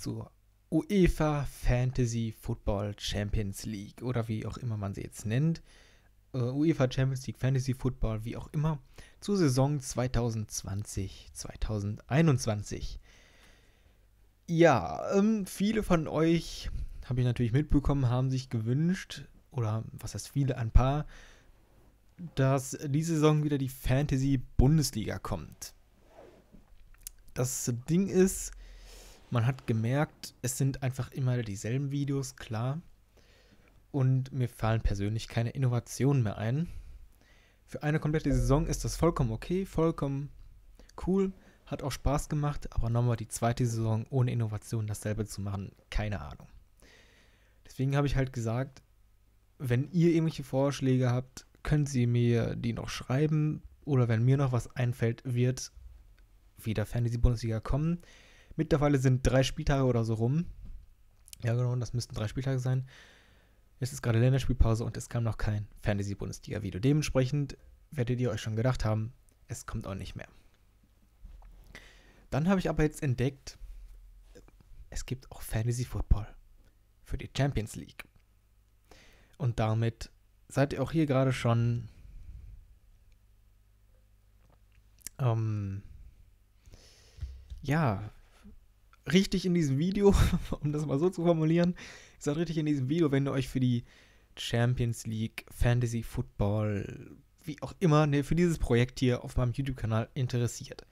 zur UEFA Fantasy Football Champions League oder wie auch immer man sie jetzt nennt. UEFA Champions League Fantasy Football, wie auch immer, zur Saison 2020-2021. Ja, viele von euch, habe ich natürlich mitbekommen, haben sich gewünscht, oder was heißt viele, ein paar, dass diese Saison wieder die Fantasy-Bundesliga kommt. Das Ding ist, man hat gemerkt, es sind einfach immer dieselben Videos, klar. Und mir fallen persönlich keine Innovationen mehr ein. Für eine komplette Saison ist das vollkommen okay, vollkommen cool, hat auch Spaß gemacht, aber nochmal die zweite Saison ohne Innovation dasselbe zu machen, keine Ahnung. Deswegen habe ich halt gesagt, wenn ihr irgendwelche Vorschläge habt, könnt ihr mir die noch schreiben oder wenn mir noch was einfällt, wird wieder Fantasy-Bundesliga kommen. Mittlerweile sind 3 Spieltage oder so rum. Ja genau, das müssten 3 Spieltage sein. Es ist gerade Länderspielpause und es kam noch kein Fantasy-Bundesliga-Video. Dementsprechend werdet ihr euch schon gedacht haben, es kommt auch nicht mehr. Dann habe ich aber jetzt entdeckt, es gibt auch Fantasy-Football für die Champions League. Und damit seid ihr auch hier gerade schon richtig in diesem Video, um das mal so zu formulieren, ihr seid richtig in diesem Video, wenn ihr euch für die Champions League, Fantasy Football, wie auch immer, für dieses Projekt hier auf meinem YouTube-Kanal interessiert.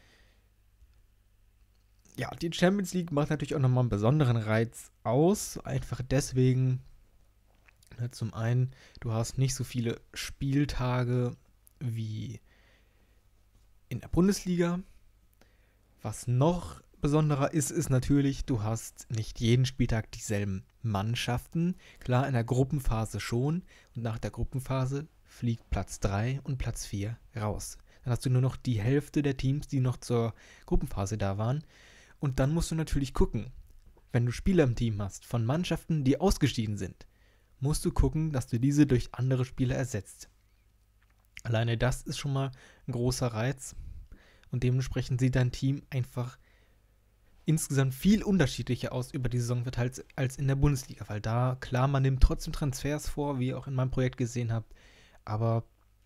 Ja, die Champions League macht natürlich auch nochmal einen besonderen Reiz aus, einfach deswegen, zum einen, du hast nicht so viele Spieltage wie in der Bundesliga. Was noch besonderer ist, ist natürlich, du hast nicht jeden Spieltag dieselben Mannschaften. Klar, in der Gruppenphase schon. Und nach der Gruppenphase fliegt Platz 3 und Platz 4 raus. Dann hast du nur noch die Hälfte der Teams, die noch zur Gruppenphase da waren. Und dann musst du natürlich gucken, wenn du Spieler im Team hast von Mannschaften, die ausgeschieden sind, musst du gucken, dass du diese durch andere Spieler ersetzt. Alleine das ist schon mal ein großer Reiz. Und dementsprechend sieht dein Team einfach insgesamt viel unterschiedlicher aus über die Saison verteilt als in der Bundesliga. Weil da, klar, man nimmt trotzdem Transfers vor, wie ihr auch in meinem Projekt gesehen habt. Aber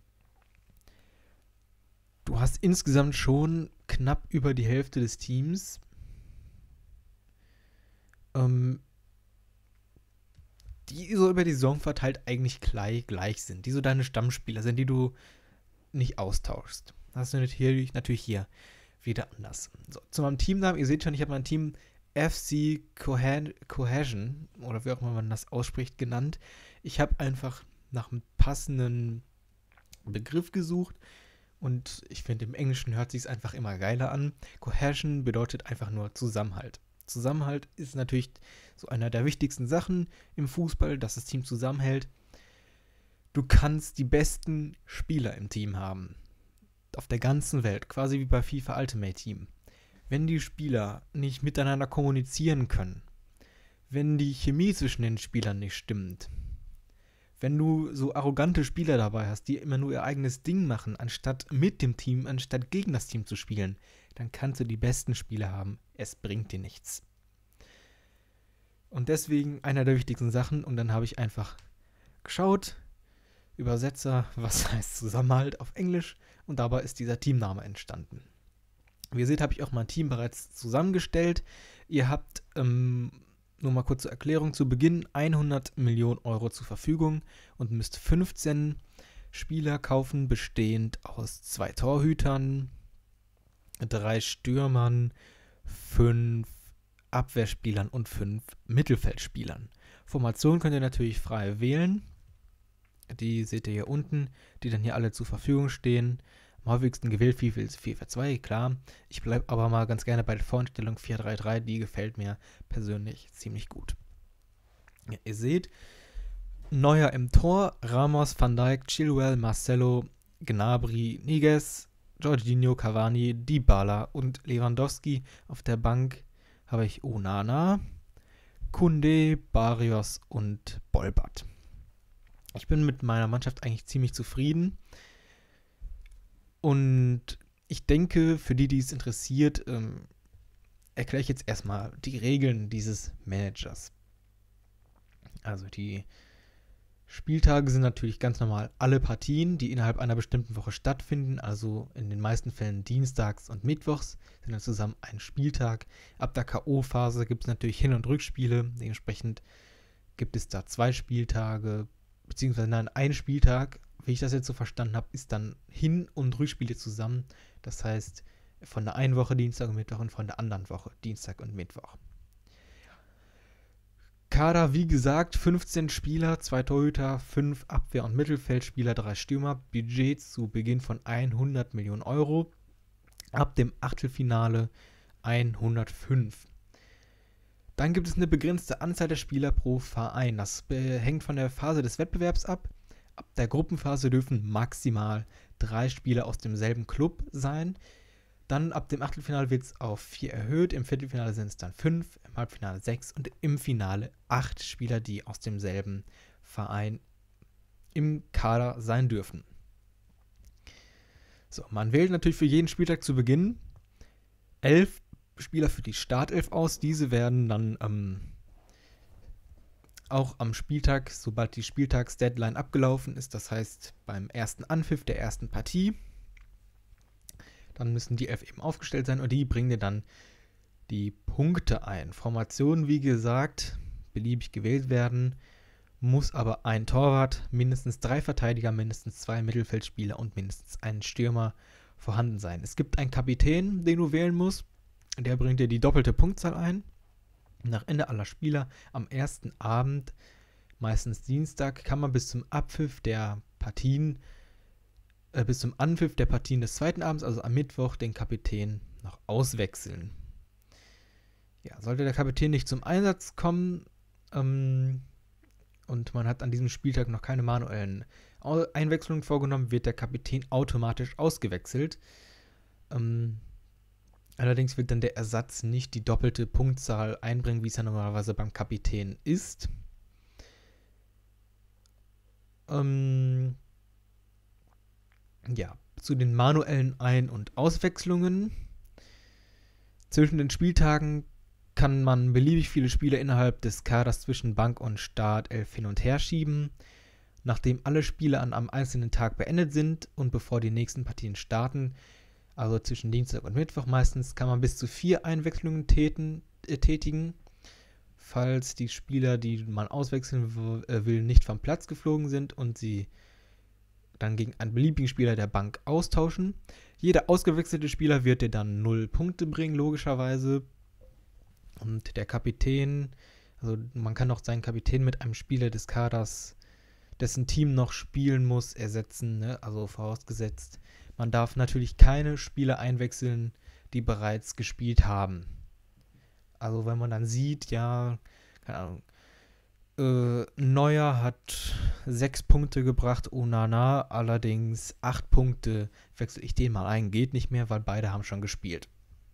du hast insgesamt schon knapp über die Hälfte des Teams, die so über die Saison verteilt eigentlich gleich sind. Die so deine Stammspieler sind, die du nicht austauschst. Das ist natürlich hier wieder anders. So, zu meinem Teamnamen, ihr seht schon, ich habe mein Team FC Cohesion, oder wie auch immer man das ausspricht, genannt. Ich habe einfach nach einem passenden Begriff gesucht und ich finde, im Englischen hört sich es einfach immer geiler an. Cohesion bedeutet einfach nur Zusammenhalt. Zusammenhalt ist natürlich so einer der wichtigsten Sachen im Fußball, dass das Team zusammenhält. Du kannst die besten Spieler im Team haben. Auf der ganzen Welt, quasi wie bei FIFA Ultimate Team. Wenn die Spieler nicht miteinander kommunizieren können, wenn die Chemie zwischen den Spielern nicht stimmt, wenn du so arrogante Spieler dabei hast, die immer nur ihr eigenes Ding machen, anstatt mit dem Team, anstatt gegen das Team zu spielen, dann kannst du die besten Spieler haben. Es bringt dir nichts. Und deswegen einer der wichtigsten Sachen, und dann habe ich einfach geschaut, Übersetzer, was heißt Zusammenhalt auf Englisch, und dabei ist dieser Teamname entstanden. Wie ihr seht, habe ich auch mein Team bereits zusammengestellt. Ihr habt, nur mal kurz zur Erklärung, zu Beginn 100 Millionen Euro zur Verfügung und müsst 15 Spieler kaufen, bestehend aus 2 Torhütern, 3 Stürmern, 5 Abwehrspielern und 5 Mittelfeldspielern. Formation könnt ihr natürlich frei wählen. Die seht ihr hier unten, die dann hier alle zur Verfügung stehen. Am häufigsten gewählt FIFA 4-4-2, klar. Ich bleibe aber mal ganz gerne bei der Voreinstellung 4-3-3, die gefällt mir persönlich ziemlich gut. Ja, ihr seht, Neuer im Tor, Ramos, Van Dijk, Chilwell, Marcelo, Gnabry, Niguez, Jorginho, Cavani, Dybala und Lewandowski. Auf der Bank habe ich Onana, Koundé, Barrios und Bolbat. Ich bin mit meiner Mannschaft eigentlich ziemlich zufrieden. Und ich denke, für die es interessiert, erkläre ich jetzt erstmal die Regeln dieses Managers. Also die Spieltage sind natürlich ganz normal alle Partien, die innerhalb einer bestimmten Woche stattfinden, also in den meisten Fällen dienstags und mittwochs, sind dann zusammen ein Spieltag. Ab der K.O.-Phase gibt es natürlich Hin- und Rückspiele, dementsprechend gibt es da 2 Spieltage, beziehungsweise nein, ein Spieltag, wie ich das jetzt so verstanden habe, ist dann Hin- und Rückspiele zusammen. Das heißt, von der einen Woche Dienstag und Mittwoch und von der anderen Woche Dienstag und Mittwoch. Kader, wie gesagt, 15 Spieler, 2 Torhüter, 5 Abwehr- und Mittelfeldspieler, 3 Stürmer. Budget zu Beginn von 100 Millionen Euro. Ab dem Achtelfinale 105. Dann gibt es eine begrenzte Anzahl der Spieler pro Verein. Das hängt von der Phase des Wettbewerbs ab. Ab der Gruppenphase dürfen maximal 3 Spieler aus demselben Club sein. Dann ab dem Achtelfinale wird es auf 4 erhöht. Im Viertelfinale sind es dann 5, im Halbfinale 6 und im Finale 8 Spieler, die aus demselben Verein im Kader sein dürfen. So, man wählt natürlich für jeden Spieltag zu Beginn 11 Spieler für die Startelf aus. Diese werden dann auch am Spieltag, sobald die Spieltagsdeadline abgelaufen ist, das heißt beim ersten Anpfiff der ersten Partie, dann müssen die 11 eben aufgestellt sein und die bringen dir dann die Punkte ein. Formationen, wie gesagt, beliebig gewählt werden, muss aber ein Torwart, mindestens 3 Verteidiger, mindestens 2 Mittelfeldspieler und mindestens ein Stürmer vorhanden sein. Es gibt einen Kapitän, den du wählen musst, der bringt dir die doppelte Punktzahl ein. Nach Ende aller Spieler am ersten Abend, meistens Dienstag, kann man bis zum Anpfiff der Partien des zweiten Abends, also am Mittwoch, den Kapitän noch auswechseln. Ja, sollte der Kapitän nicht zum Einsatz kommen und man hat an diesem Spieltag noch keine manuellen Einwechslungen vorgenommen, wird der Kapitän automatisch ausgewechselt. Allerdings wird dann der Ersatz nicht die doppelte Punktzahl einbringen, wie es ja normalerweise beim Kapitän ist. Ja, zu den manuellen Ein- und Auswechslungen. Zwischen den Spieltagen kann man beliebig viele Spieler innerhalb des Kaders zwischen Bank und Startelf hin und her schieben. Nachdem alle Spiele an einem einzelnen Tag beendet sind und bevor die nächsten Partien starten, also zwischen Dienstag und Mittwoch meistens, kann man bis zu 4 Einwechslungen tätigen. Falls die Spieler, die man auswechseln will, nicht vom Platz geflogen sind und sie dann gegen einen beliebigen Spieler der Bank austauschen. Jeder ausgewechselte Spieler wird dir dann 0 Punkte bringen, logischerweise. Und der Kapitän, also man kann auch seinen Kapitän mit einem Spieler des Kaders, dessen Team noch spielen muss, ersetzen, ne? Also vorausgesetzt, man darf natürlich keine Spieler einwechseln, die bereits gespielt haben. Also wenn man dann sieht, ja, keine Ahnung, Neuer hat 6 Punkte gebracht, Onana allerdings 8 Punkte, wechsle ich den mal ein, geht nicht mehr, weil beide haben schon gespielt.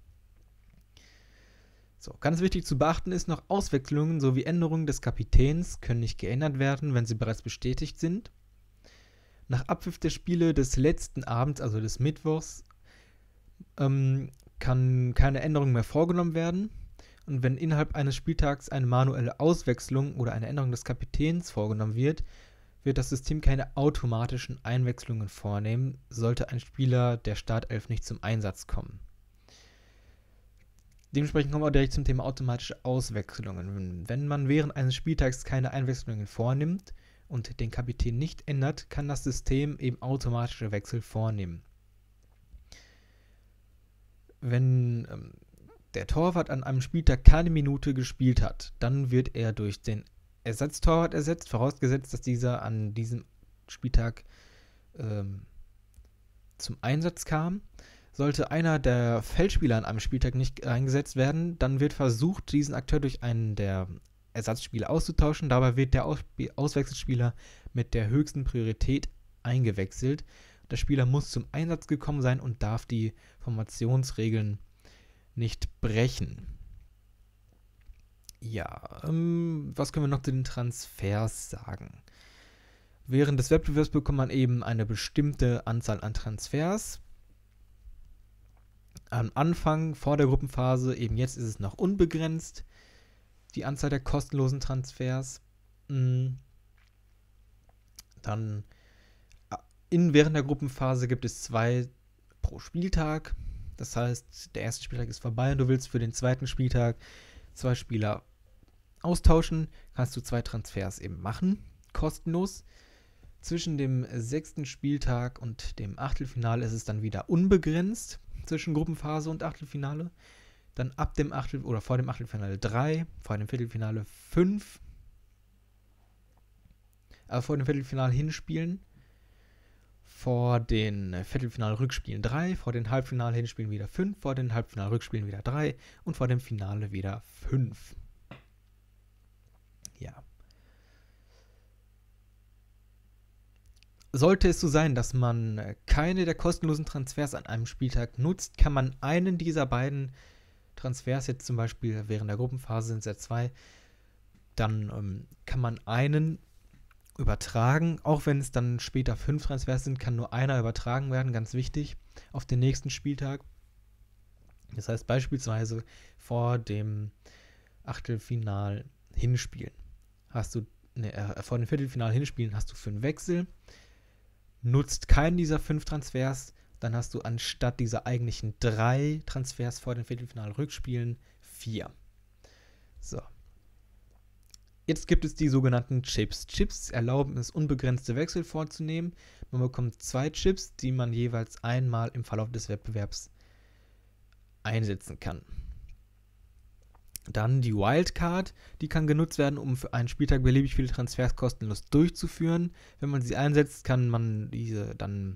So, ganz wichtig zu beachten ist noch, Auswechslungen sowie Änderungen des Kapitäns können nicht geändert werden, wenn sie bereits bestätigt sind. Nach Abpfiff der Spiele des letzten Abends, also des Mittwochs, kann keine Änderung mehr vorgenommen werden. Und wenn innerhalb eines Spieltags eine manuelle Auswechslung oder eine Änderung des Kapitäns vorgenommen wird, wird das System keine automatischen Einwechslungen vornehmen, sollte ein Spieler der Startelf nicht zum Einsatz kommen. Dementsprechend kommen wir direkt zum Thema automatische Auswechslungen. Wenn man während eines Spieltags keine Einwechslungen vornimmt und den Kapitän nicht ändert, kann das System eben automatische Wechsel vornehmen. Wenn der Torwart an einem Spieltag keine Minute gespielt hat, dann wird er durch den Ersatztorwart ersetzt, vorausgesetzt, dass dieser an diesem Spieltag zum Einsatz kam. Sollte einer der Feldspieler an einem Spieltag nicht eingesetzt werden, dann wird versucht, diesen Akteur durch einen der Ersatzspieler auszutauschen. Dabei wird der Auswechselspieler mit der höchsten Priorität eingewechselt. Der Spieler muss zum Einsatz gekommen sein und darf die Formationsregeln nicht brechen. Ja, was können wir noch zu den Transfers sagen? Während des Wettbewerbs bekommt man eben eine bestimmte Anzahl an Transfers. am Anfang, vor der Gruppenphase, eben jetzt ist es noch unbegrenzt, die Anzahl der kostenlosen Transfers. Dann während der Gruppenphase gibt es 2 pro Spieltag. Das heißt, der erste Spieltag ist vorbei und du willst für den zweiten Spieltag 2 Spieler austauschen, kannst du 2 Transfers eben machen, kostenlos. Zwischen dem 6. Spieltag und dem Achtelfinale ist es dann wieder unbegrenzt zwischen Gruppenphase und Achtelfinale. Dann ab dem vor dem Achtelfinale 3, vor dem Viertelfinale 5. Aber vor dem Viertelfinale hinspielen. Vor den Viertelfinal-Rückspielen 3, vor den Halbfinal-Hinspielen wieder 5, vor den Halbfinal-Rückspielen wieder 3 und vor dem Finale wieder 5. Ja. Sollte es so sein, dass man keine der kostenlosen Transfers an einem Spieltag nutzt, kann man einen dieser beiden Transfers, jetzt zum Beispiel während der Gruppenphase sind es ja 2, dann kann man einen übertragen, auch wenn es dann später 5 Transfers sind, kann nur einer übertragen werden, ganz wichtig, auf den nächsten Spieltag. Das heißt beispielsweise vor dem Achtelfinal hinspielen vor dem Viertelfinal hinspielen hast du 5 Wechsel, nutzt keinen dieser 5 Transfers, dann hast du anstatt dieser eigentlichen 3 Transfers vor den Viertelfinal-Rückspielen 4. So. Jetzt gibt es die sogenannten Chips. Chips erlauben es, unbegrenzte Wechsel vorzunehmen. Man bekommt 2 Chips, die man jeweils einmal im Verlauf des Wettbewerbs einsetzen kann. Dann die Wildcard, die kann genutzt werden, um für einen Spieltag beliebig viele Transfers kostenlos durchzuführen. Wenn man sie einsetzt, kann man diese dann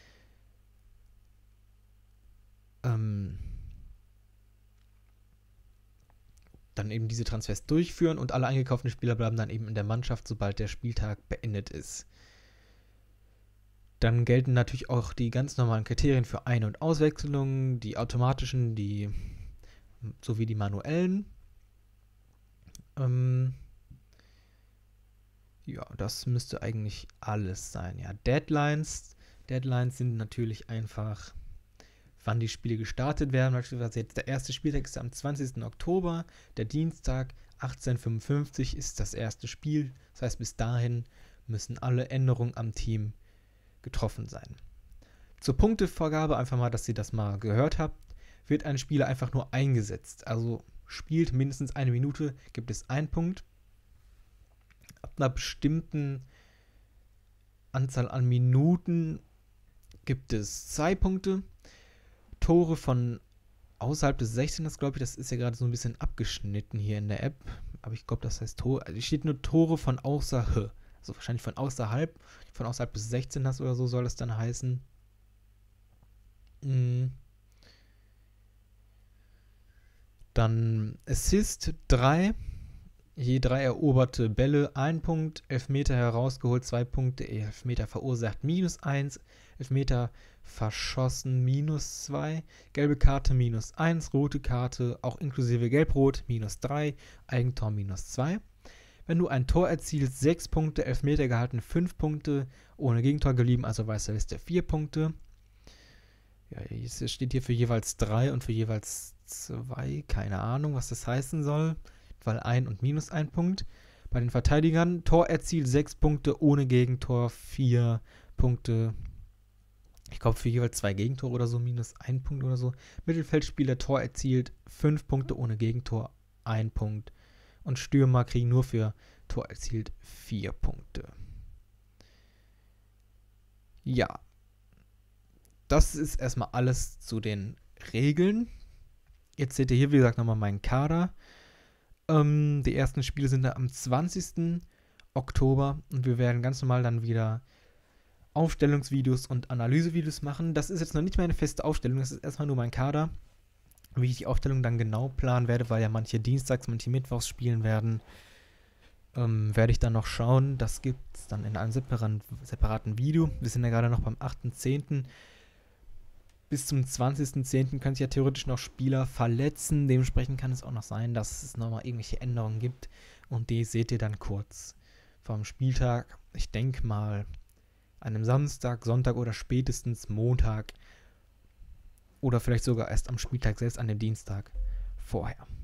eben diese Transfers durchführen und alle eingekauften Spieler bleiben dann eben in der Mannschaft, sobald der Spieltag beendet ist. Dann gelten natürlich auch die ganz normalen Kriterien für Ein- und Auswechslungen, die automatischen, sowie die manuellen. Ja, das müsste eigentlich alles sein. Ja, Deadlines sind natürlich einfach, wann die Spiele gestartet werden. Beispielsweise jetzt der erste Spieltag ist am 20. Oktober, der Dienstag 18:55 ist das erste Spiel. Das heißt, bis dahin müssen alle Änderungen am Team getroffen sein. Zur Punktevergabe, einfach mal, dass ihr das mal gehört habt, wird ein Spieler einfach nur eingesetzt. Also spielt mindestens 1 Minute, gibt es 1 Punkt. Ab einer bestimmten Anzahl an Minuten gibt es 2 Punkte. Tore von außerhalb des 16ers, glaube ich, das ist ja gerade so ein bisschen abgeschnitten hier in der App. Aber ich glaube, das heißt Tore. Also steht nur Tore von außerhalb. Also wahrscheinlich von außerhalb des 16ers oder so soll es dann heißen. Dann Assist 3. Je 3 eroberte Bälle 1 Punkt, Elfmeter herausgeholt 2 Punkte, Elfmeter verursacht -1, Elfmeter verschossen -2, gelbe Karte -1, rote Karte auch inklusive Gelb-Rot -3, Eigentor -2. Wenn du ein Tor erzielst, 6 Punkte, Elfmeter gehalten 5 Punkte, ohne Gegentor geblieben, also weiße Liste 4 Punkte. Ja, es steht hier für jeweils 3 und für jeweils 2, keine Ahnung, was das heißen soll, weil 1 und -1 Punkt. Bei den Verteidigern, Tor erzielt 6 Punkte, ohne Gegentor 4 Punkte. Ich glaube für jeweils 2 Gegentore oder so, -1 Punkt oder so. Mittelfeldspieler, Tor erzielt 5 Punkte, ohne Gegentor 1 Punkt. Und Stürmer kriegen nur für Tor erzielt 4 Punkte. Ja. Das ist erstmal alles zu den Regeln. Jetzt seht ihr hier, wie gesagt, nochmal meinen Kader. Die ersten Spiele sind da am 20. Oktober und wir werden ganz normal dann wieder Aufstellungsvideos und Analysevideos machen. Das ist jetzt noch nicht meine feste Aufstellung, das ist erstmal nur mein Kader. Wie ich die Aufstellung dann genau planen werde, weil ja manche dienstags, manche mittwochs spielen werden, werde ich dann noch schauen. Das gibt es dann in einem separaten Video. Wir sind ja gerade noch beim 8.10. Bis zum 20.10. können sich ja theoretisch noch Spieler verletzen. Dementsprechend kann es auch noch sein, dass es nochmal irgendwelche Änderungen gibt. Und die seht ihr dann kurz vom Spieltag. Ich denke mal an einem Samstag, Sonntag oder spätestens Montag Oder vielleicht sogar erst am Spieltag selbst, an dem Dienstag vorher.